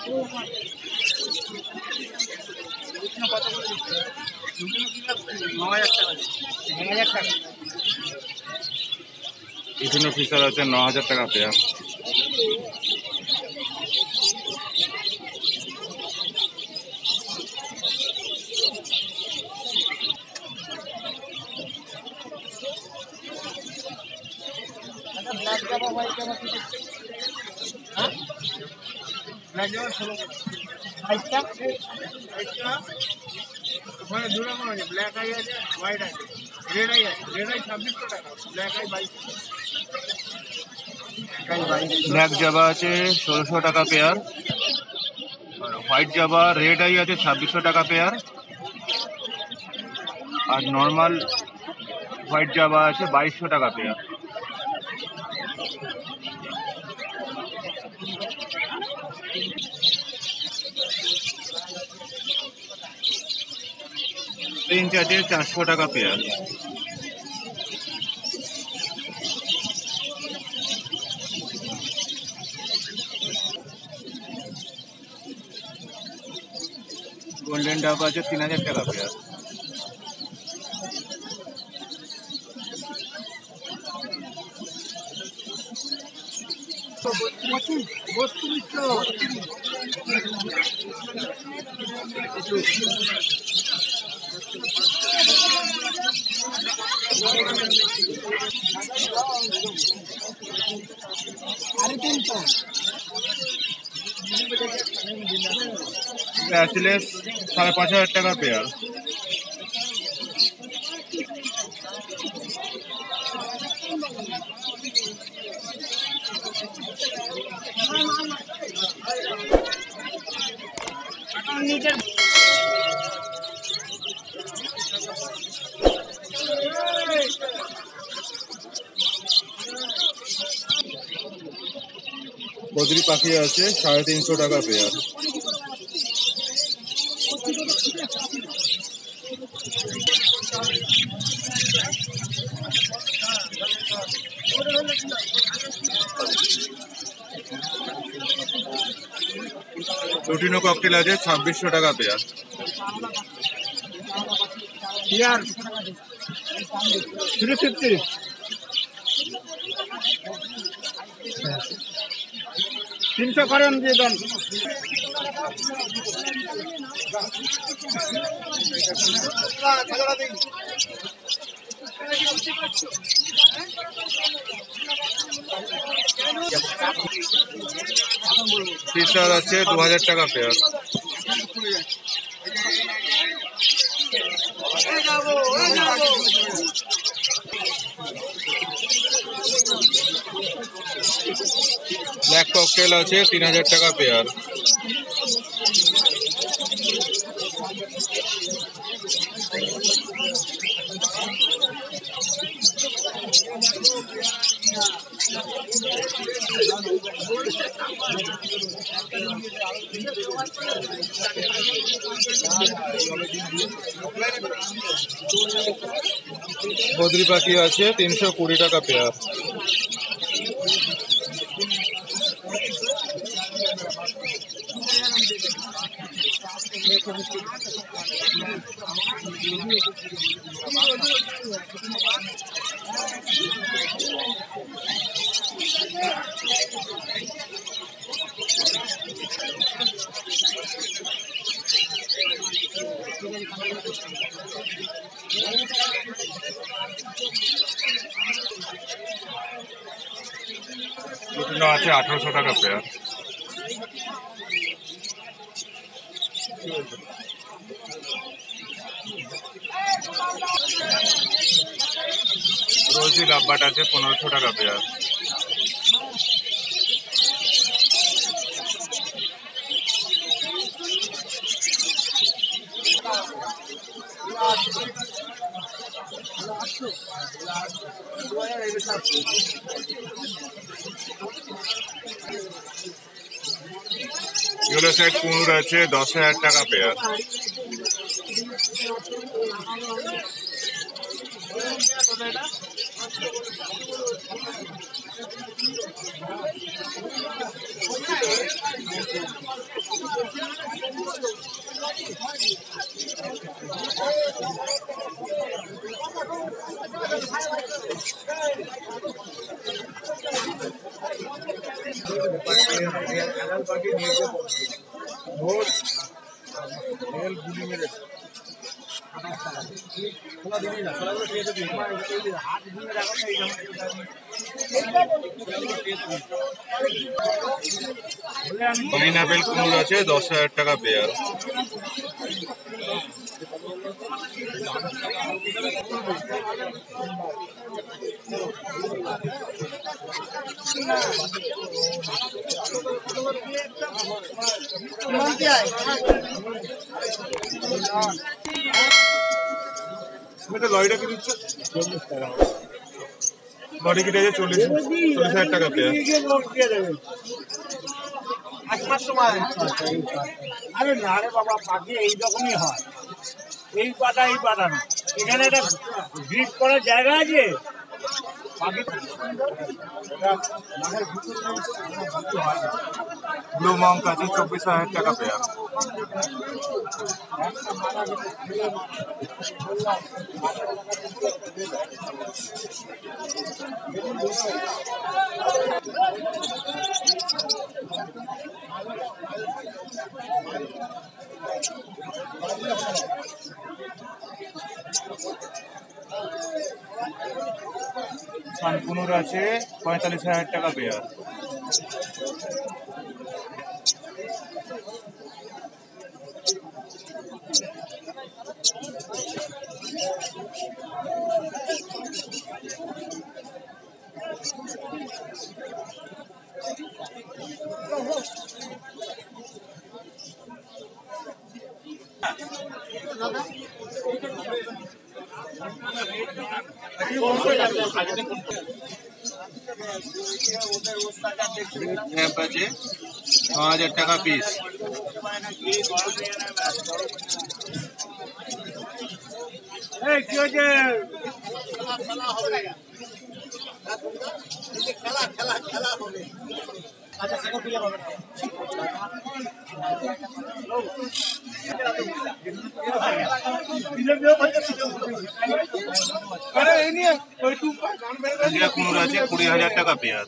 বিভিন্ন ফিচার আছে ৯,০০০ টাকা পেয়ার। ব্ল্যাক জাবা হোয়াইট জাবা কি হ্যাঁ ব্ল্যাক জাবা 16 হোয়াইটটা ওখানে দুটো রকম আছে, ব্ল্যাক আই আছে, হোয়াইট আছে, রেড আই আছে। রেড আই 2600 টাকা, ব্ল্যাক আই 2200। ব্ল্যাক জাবা আছে ১৬০০ টাকা পেয়ার, আর হোয়াইট জাবা রেড আই আছে ২৬০০ টাকা পেয়ার, আর নর্মাল হোয়াইট জাবা আছে ২২০০ টাকা পেয়ার। রেঞ্জ আছে ৪০০ টাকা পেয়ার। গোল্ডেন ডাব আছে ৩,০০০ টাকা পেয়ার। অ্যাচিলেস ৫,৫০০ টাকা পেয়ার। বদ্রি পাখি আছে ৩৫০ টাকা পেয়ার। লুটিনো ককটেল আছে ২৬০০ টাকা পেয়ার। 350 300 করেন দিয়ে দেন। ফিশার আছে ২,০০০ টাকা পেয়ার। ব্ল্যাক ককটেল আছে ৩,০০০ টাকা পেয়ার। বদ্রি পাখি আছে ৩২০ টাকা পেয়ার। লুটিনো আছে ১৮০০ টাকা পেয়ার। রোজি লাভবাট আছে ১৫০০ টাকা পেয়ার। ইয়েলো সাইড কুনুর আছে ১০,০০০ টাকা পেয়ার। পাইনাপেল কুনুর আছে 10,000 টাকা পেয়ার। লরিটা কি দিচ্ছে? 40 টাকা। লরি কিনে 40,000 টাকা পেয়ার। আরে না রে বাবা, পাখি এইরকমই হয়। এই পাটা না, এখানে একটা গ্রিপ করার জায়গা আছে। ব্লু মঙ্ক আছে 24,000 টাকা পেয়ার। সানকুনুর আছে 45,000 টাকা পেয়ার। ল্যাম্প আছে 6,000 টাকা পিস। কি হয়েছে? খেলা হবে। আচ্ছা, সেটা দিলে হবে না। কুনুর আছে 20,000 টাকা পেয়ার।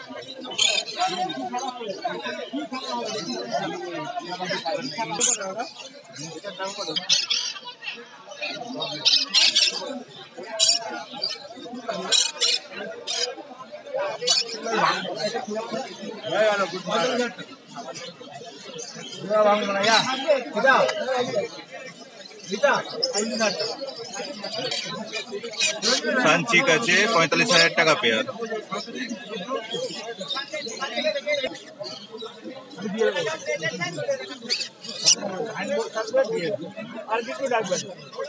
সানচিক আছে 45,000 টাকা পেয়ার। আর কিছু রাখবেন।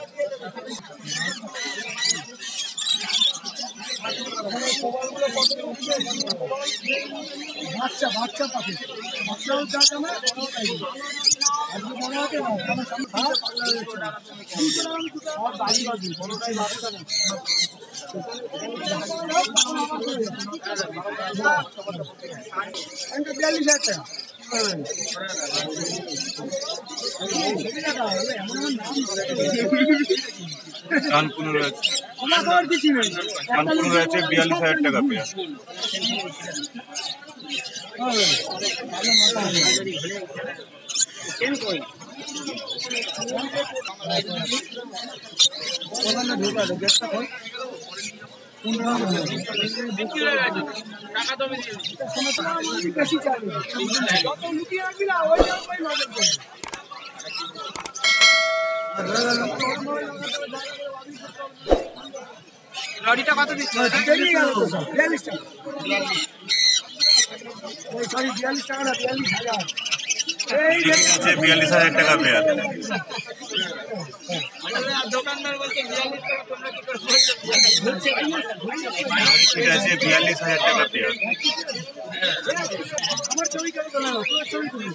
বাচ্চা পাখি, বাচ্চাও চাচ্ছে না, আজকে মনে হচ্ছে না বড়টাই বাচ্চা না। এটা 42,000 টাকা। কানকুনুর আছে 42,000 টাকা পেয়ার। লরিটা কত দিচ্ছে? 42 টাকা। সরি 42 টাকা না, 42,000। আছে 42,000 টাকা পেয়ার। দোকানদার বলছে 42 টাকা, তোমরা কি করে বলছো? এটা আছে 42,000 টাকা পেয়ার। আমার ছবি কেন তোলা না? তোর ছবি তুলি।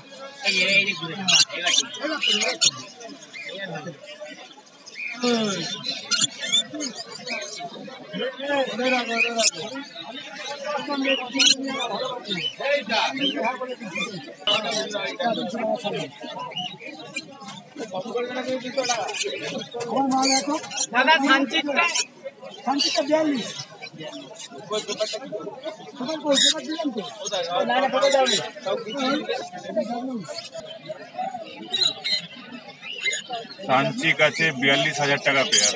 দাদা সানচিটটা 42। সানচিক আছে 42,000 টাকা পেয়ার।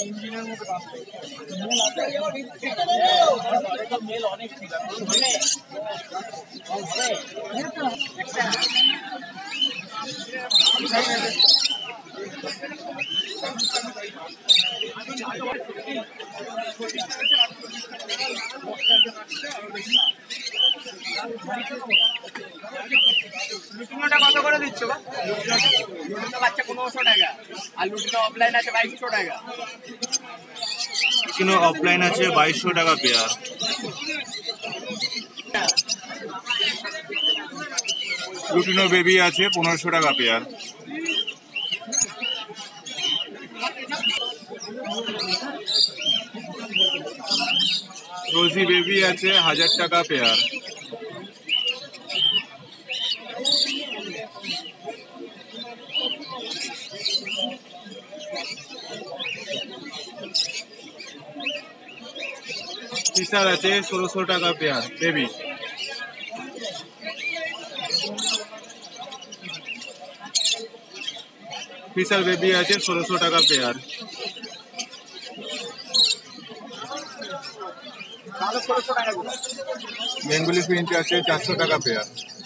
লুটিনোটা কত করে দিচ্ছ? লুটিনো বাচ্চা 1500 টাকা, আর লুটিনো অফলাইন আছে 2200 টাকা। লুটিনো অফলাইন আছে 2200 টাকা পেয়ার। লুটিনো বেবি আছে 1500 টাকা পেয়ার। রোজি বেবি আছে 1000 টাকা পেয়ার। ফিশার আছে 1600 টাকা পেয়ার বেবি। ফিশার বেবি আছে 1600 টাকা পেয়ার। বেঙ্গলি ফিঞ্চ আছে 400 টাকা পেয়ার।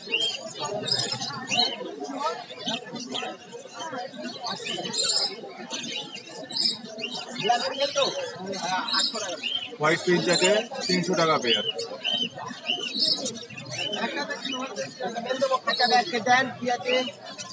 হোয়াইট ফিঞ্চ আছে 300 টাকা পেয়ার। একটা